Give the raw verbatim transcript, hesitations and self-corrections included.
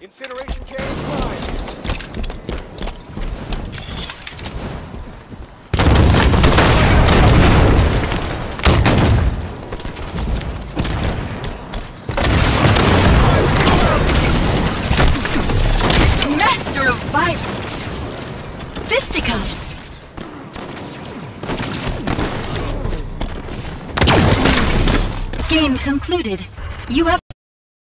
Incineration cannon's mine. Master of violence! Fisticuffs! Game concluded. You have